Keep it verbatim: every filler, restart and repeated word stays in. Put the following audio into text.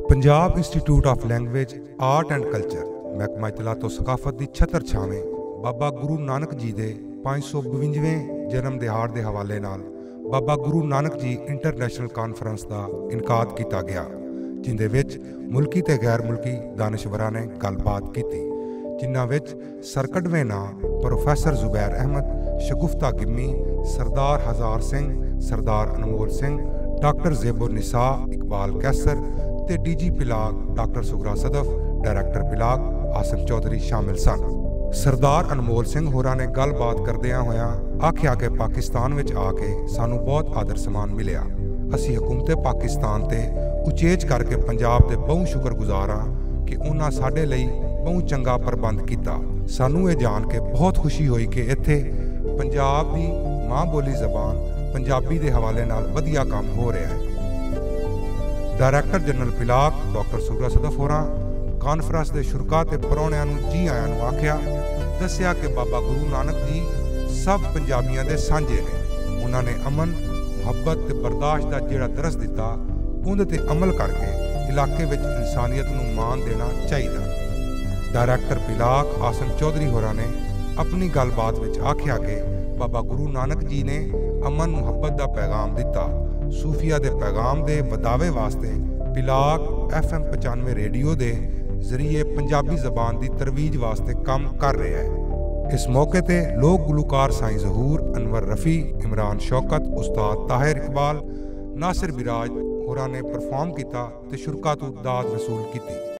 Punjab institute of language art and culture महकमा इतला तो सकाफत की छतर छावें बाबा गुरु नानक जी के पाँच सौ बवंजवें जन्म दिहाड़ के हवाले नाल बाबा गुरु नानक जी इंटरनेशनल कॉन्फ्रेंस का इनकाद किया गया, जिंदे विच मुल्की ते गैर मुल्की दानिशवरां ने गलबात की, जिन्हां विच सरकड़वें नां प्रोफैसर जुबैर अहमद, शगुफ्ता गिम्मी, सरदार हज़ार सिंह, सरदार अनमोल सिंह, डॉक्टर ज़ेबो निसा, इकबाल कैसर ते D G PILAC doctor Sughra Sadaf, director PILAC Asim Chaudhry शामिल सन। सरदार अनमोल सिंह होरां ने गलबात करदियां होया आख्या कि पाकिस्तान विच आके सानू बहुत आदर समान मिलिया। असी हुकूमत पाकिस्तान ते उचेच करके पंजाब दे बहु शुक्रगुजार हां कि उन्हां साडे लई बहुत चंगा प्रबंध किया। सानू ये जान के बहुत खुशी हुई कि इत्थे पंजाब दी माँ बोली जबान पंजाबी दे हवाले नाल वधिया काम हो रहा है। Director general PILAC doctor Sughra Sadaf होरां कॉन्फ्रेंस के शुरका ते परौणियां नूं जी आयां नूं आख्या, दस्सिया कि बाबा गुरु नानक जी सब पंजाबियों के सांझे ने। उन्होंने अमन मुहब्बत ते बर्दाश्त का जिहड़ा दरस दिता उहदे ते अमल करके इलाके विच इंसानियत नूं मान देना चाहिए। डायरैक्टर पिलाक आसिम चौधरी होरां ने अपनी गलबात विच आख्या कि बाबा गुरु नानक जी ने अमन मुहब्बत का पैगाम दिता। सूफिया के पैगाम के वधावे वास्ते पिलाक एफ एम पचानवे रेडियो के जरिए पंजाबी जबान की तरवीज वास्ते काम कर रहा है। इस मौके पर लोक गुलकार साईं जहूर, अनवर रफ़ी, इमरान शौकत, उस्ताद ताहिर इकबाल, नासिर बिराज होरां ने परफॉर्म किया ते शुरका तो दाद वसूल की।